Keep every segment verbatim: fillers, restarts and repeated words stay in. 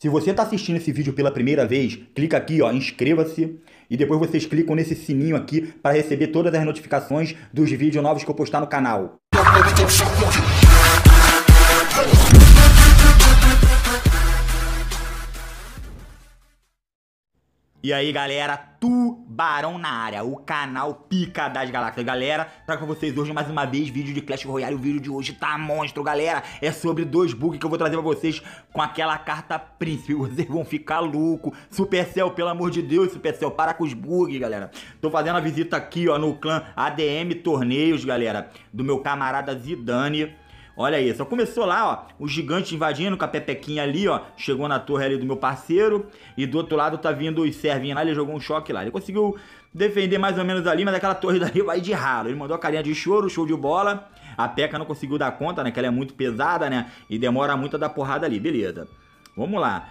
Se você está assistindo esse vídeo pela primeira vez, clica aqui, ó, inscreva-se e depois vocês clicam nesse sininho aqui para receber todas as notificações dos vídeos novos que eu postar no canal. E aí galera, Tubarão na área, o canal Pica das Galáxias. Galera, trago pra vocês hoje mais uma vez vídeo de Clash Royale. O vídeo de hoje tá monstro, galera. É sobre dois bugs que eu vou trazer pra vocês com aquela carta príncipe. Vocês vão ficar louco. Supercell, pelo amor de Deus, Supercell, para com os bugs, galera. Tô fazendo a visita aqui, ó, no clã A D M Torneios, galera, do meu camarada Zidane. Olha aí, só começou lá, ó, o gigante invadindo com a pepequinha ali, ó, chegou na torre ali do meu parceiro, e do outro lado tá vindo os servinhos lá, ele jogou um choque lá, ele conseguiu defender mais ou menos ali, mas aquela torre dali vai de ralo, ele mandou a carinha de choro, show de bola, a P.E.K.K.A não conseguiu dar conta, né, que ela é muito pesada, né, e demora muito a dar porrada ali, beleza, vamos lá.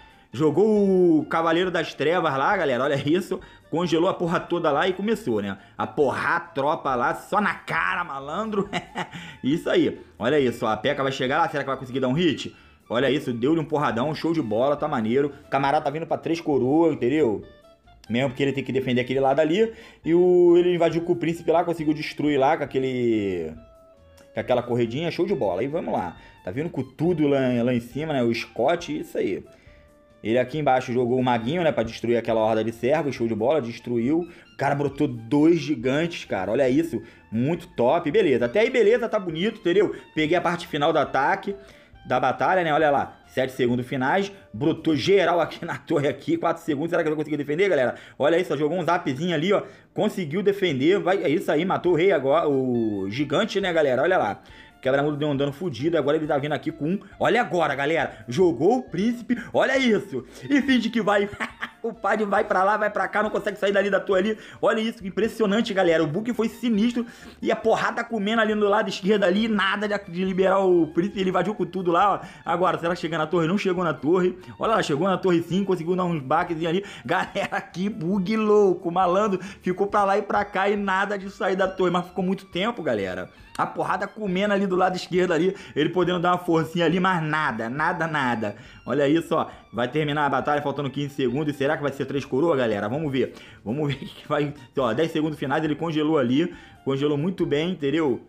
Jogou o Cavaleiro das Trevas lá, galera, olha isso, congelou a porra toda lá e começou, né, a porrar a tropa lá, só na cara, malandro, isso aí, olha isso, ó, a P.E.K.K.A vai chegar lá, será que vai conseguir dar um hit? Olha isso, deu-lhe um porradão, show de bola, tá maneiro, o camarada tá vindo pra três coroas, entendeu? Mesmo porque ele tem que defender aquele lado ali, e o, ele invadiu com o príncipe lá, conseguiu destruir lá com aquele... com aquela corredinha, show de bola, aí vamos lá, tá vindo com tudo lá, lá em cima, né, o Scott, isso aí. Ele aqui embaixo jogou o maguinho, né, pra destruir aquela horda de servos, show de bola, destruiu. O cara brotou dois gigantes, cara, olha isso, muito top, beleza. Até aí, beleza, tá bonito, entendeu? Peguei a parte final do ataque, da batalha, né, olha lá, sete segundos finais, brotou geral aqui na torre aqui, quatro segundos, será que eu vou conseguir defender, galera? Olha isso, jogou um zapzinho ali, ó, conseguiu defender, vai, é isso aí, matou o rei agora, o gigante, né, galera, olha lá. Quebra-mundo deu um dano fudido, agora ele tá vindo aqui com um. Olha agora, galera. Jogou o príncipe, olha isso. E finge que vai. O padre vai pra lá, vai pra cá, não consegue sair dali da torre ali. Olha isso, impressionante, galera. O bug foi sinistro. E a porrada comendo ali no lado esquerdo ali. Nada de, de liberar o príncipe. Ele invadiu com tudo lá, ó. Agora, será que chega na torre? Não chegou na torre. Olha lá, chegou na torre sim, conseguiu dar uns baques ali. Galera, que bug louco. Malandro ficou pra lá e pra cá e nada de sair da torre. Mas ficou muito tempo, galera. A porrada comendo ali do lado esquerdo ali, ele podendo dar uma forcinha ali, mas nada, nada, nada. Olha isso, ó, vai terminar a batalha faltando quinze segundos, e será que vai ser três coroas, galera? Vamos ver, vamos ver que vai, ó, dez segundos finais, ele congelou ali, congelou muito bem, entendeu?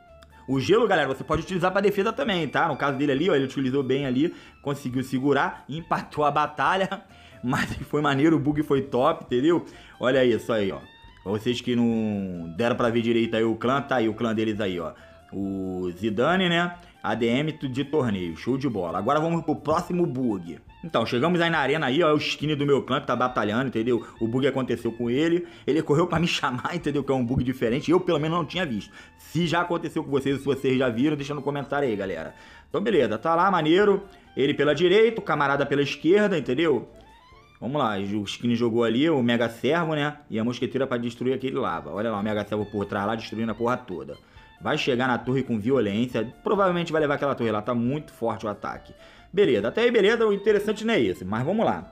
O gelo, galera, você pode utilizar para defesa também, tá? No caso dele ali, ó, ele utilizou bem ali, conseguiu segurar, empatou a batalha, mas foi maneiro, o bug foi top, entendeu? Olha isso aí, ó. Pra vocês que não deram pra ver direito aí o clã, tá aí o clã deles aí, ó. O Zidane, né? A D M de torneio, show de bola. Agora vamos pro próximo bug. Então, chegamos aí na arena aí, ó, é o skin do meu clã que tá batalhando, entendeu? O bug aconteceu com ele, ele correu pra me chamar, entendeu? Que é um bug diferente, eu pelo menos não tinha visto. Se já aconteceu com vocês, se vocês já viram, deixa no comentário aí, galera. Então, beleza, tá lá, maneiro. Ele pela direita, o camarada pela esquerda, entendeu? Vamos lá, o Skin jogou ali o Mega Servo, né? E a mosqueteira pra destruir aquele lava. Olha lá, o Mega Servo por trás lá, destruindo a porra toda. Vai chegar na torre com violência. Provavelmente vai levar aquela torre lá, tá muito forte o ataque. Beleza, até aí beleza, o interessante não é esse. Mas vamos lá.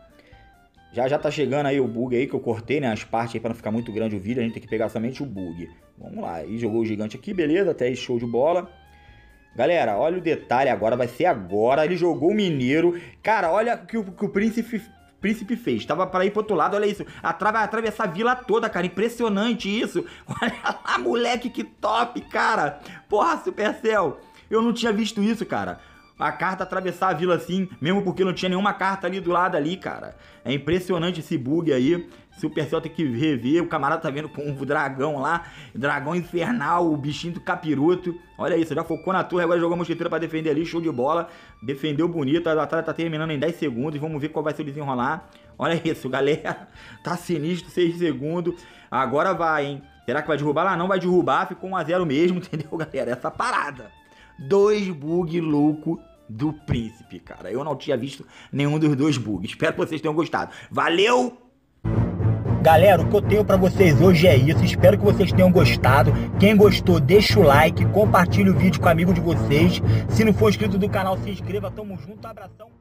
Já já tá chegando aí o bug aí que eu cortei, né? As partes aí pra não ficar muito grande o vídeo, a gente tem que pegar somente o bug. Vamos lá, aí jogou o gigante aqui, beleza, até aí show de bola. Galera, olha o detalhe agora, vai ser agora. Ele jogou o mineiro. Cara, olha o que o, que o príncipe... príncipe fez, tava para ir pro outro lado, olha isso, Atra vai atravessar a vila toda, cara, impressionante isso, olha lá, moleque, que top, cara, porra, Supercell, eu não tinha visto isso, cara, a carta atravessar a vila assim, mesmo porque não tinha nenhuma carta ali do lado ali, cara, é impressionante esse bug aí, Supercell tem que rever, o camarada tá vendo com o dragão lá, dragão infernal, o bichinho do capiroto, olha isso, já focou na torre, agora jogou a mosqueteira pra defender ali, show de bola, defendeu bonito, a batalha tá terminando em dez segundos, vamos ver qual vai ser o desenrolar, olha isso, galera, tá sinistro, seis segundos, agora vai, hein, será que vai derrubar lá? Não vai derrubar, ficou um a zero mesmo, entendeu, galera, essa parada, dois bugs loucos do príncipe, cara, eu não tinha visto nenhum dos dois bugs, espero que vocês tenham gostado, valeu! Galera, o que eu tenho pra vocês hoje é isso, espero que vocês tenham gostado. Quem gostou, deixa o like, compartilha o vídeo com o amigo de vocês. Se não for inscrito do canal, se inscreva, tamo junto, abração.